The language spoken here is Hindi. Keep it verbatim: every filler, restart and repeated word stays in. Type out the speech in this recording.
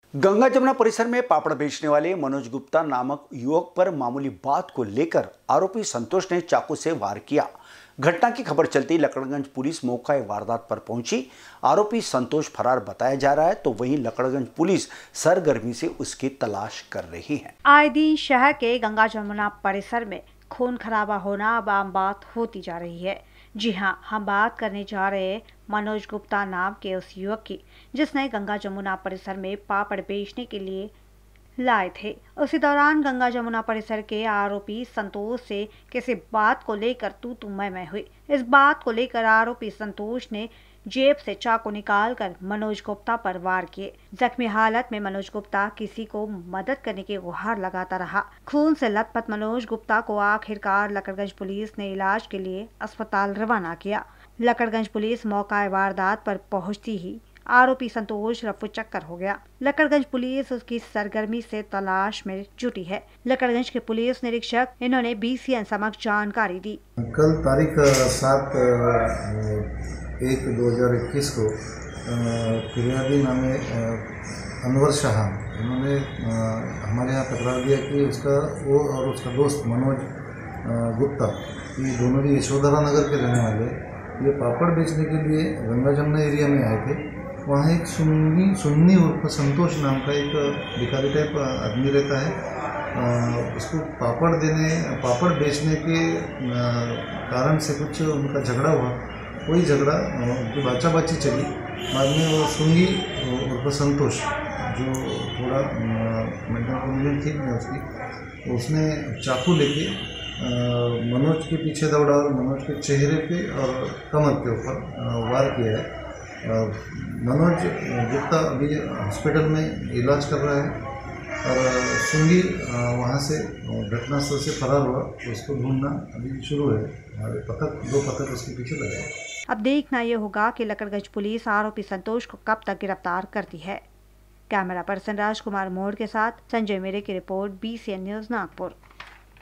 गंगा जमुना परिसर में पापड़ बेचने वाले मनोज गुप्ता नामक युवक पर मामूली बात को लेकर आरोपी संतोष ने चाकू से वार किया। घटना की खबर चलते ही लकड़गंज पुलिस मौका वारदात पर पहुंची। आरोपी संतोष फरार बताया जा रहा है, तो वहीं लकड़गंज पुलिस सरगर्मी से उसकी तलाश कर रही है। आए दिन शहर के गंगा जमुना परिसर में खून खराबा होना अब आम बात होती जा रही है। जी हां, हम बात करने जा रहे हैं मनोज गुप्ता नाम के उस युवक की, जिसने गंगा जमुना परिसर में पापड़ बेचने के लिए लाए थे। उसी दौरान गंगा जमुना परिसर के आरोपी संतोष से किसी बात को लेकर तू तू मैं मैं हुई। इस बात को लेकर आरोपी संतोष ने जेब से चाकू निकालकर मनोज गुप्ता पर वार किए। जख्मी हालत में मनोज गुप्ता किसी को मदद करने की गुहार लगाता रहा। खून से लथपथ मनोज गुप्ता को आखिरकार लकड़गंज पुलिस ने इलाज के लिए अस्पताल रवाना किया। लकड़गंज पुलिस मौका वारदात पर पहुंचती ही आरोपी संतोष रफू चक्कर हो गया। लकड़गंज पुलिस उसकी सरगर्मी से तलाश में जुटी है। लकड़गंज के पुलिस निरीक्षक इन्होंने बीसीएन समक्ष जानकारी दी। कल तारीख सात एक दो हजार इक्कीस को फिरियादी नामे अनवर शाह उन्होंने हमारे यहाँ तकरार दिया कि उसका वो और उसका दोस्त मनोज गुप्ता, ये दोनों भी यशोधरा नगर के रहने वाले, ये पापड़ बेचने के लिए गंगा जमुना एरिया में आए थे। वहाँ एक सुन्नी सुन्नी उर्फ संतोष नाम का एक भिखारी टाइप आदमी रहता है। उसको पापड़ देने पापड़ बेचने के कारण से कुछ उनका झगड़ा हुआ। वही झगड़ा उनकी बाचा बाची चली। बाद में वो सुंगी उर्फ संतोष, जो थोड़ा मेंटल प्रॉब्लम थी उसकी, उसने चाकू लेके मनोज के पीछे दौड़ा और मनोज के चेहरे पे और कमर के ऊपर वार किया है। मनोज गुप्ता अभी हॉस्पिटल में इलाज कर रहा है और सुंगी वहाँ से घटनास्थल से फरार हुआ। उसको ढूंढना अभी शुरू है। हमारे पथक दो पथक उसके पीछे लगे। अब देखना ये होगा कि लकड़गंज पुलिस आरोपी संतोष को कब तक गिरफ्तार करती है। कैमरा पर्सन राजकुमार मोड़ के साथ संजय मेरे की रिपोर्ट, बीसीएन न्यूज नागपुर।